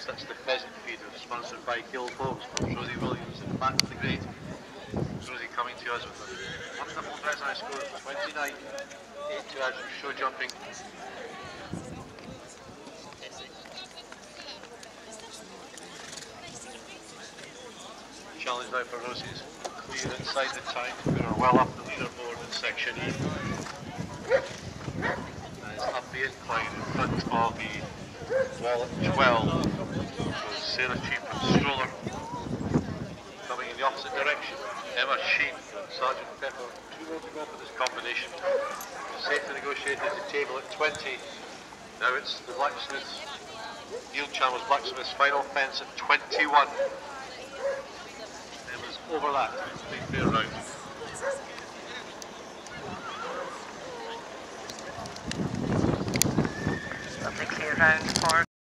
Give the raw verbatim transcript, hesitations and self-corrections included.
Next, that's the pheasant feeder, sponsored by Hill Folks. Rosie Williams in the back of the grade. Rosie coming to us with a wonderful dressage score of twenty-nine. eight to add from show jumping. Challenge now for Rosie's clear inside the time. We are well up the leaderboard in section E. And it's up the incline in front of the wall at twelve. So Sarah Cheap and Stroller. Coming in the opposite direction. Emma Sheen and Sergeant Pepper. Two more to go for this combination. Safe to negotiate at the table at twenty. Now it's the Blacksmiths. Neil Chalmers Blacksmiths final fence at twenty-one. It was over that. Three fair round. Lovely clear round for